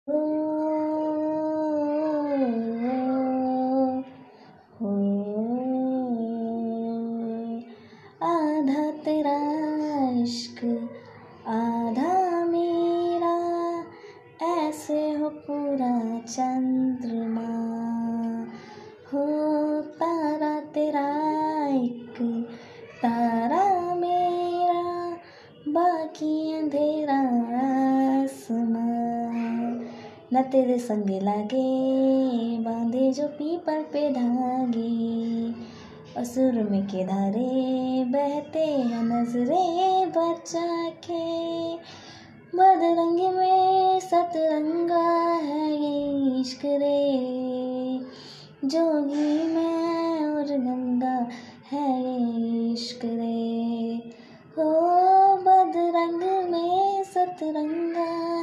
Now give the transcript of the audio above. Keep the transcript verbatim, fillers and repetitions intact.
ओ, ओ, आधा तेरा इश्क आधा मेरा, ऐसे हो पूरा चंद्रमा। हो तारा तेरा एक तारा मेरा, बाकी अंधेरा आसमां। न तेरे संग लागे बांधे जो पीपल पे धागे, और सुरमे के धारे बहते हैं नजरे बचा के। बदरंगी में सतरंगा है ये इश्क रे, जोगी में और गंगा है ये इश्क रे। हो बदरंग में सतरंगा